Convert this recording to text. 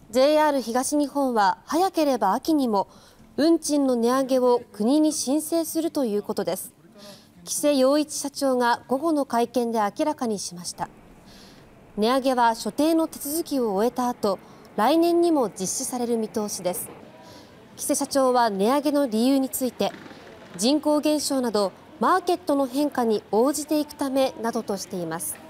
JR 東日本は早ければ秋にも運賃の値上げを国に申請するということです。喜勢陽一社長が午後の会見で明らかにしました。値上げは所定の手続きを終えた後、来年にも実施される見通しです。喜勢社長は値上げの理由について、人口減少などマーケットの変化に応じていくためなどとしています。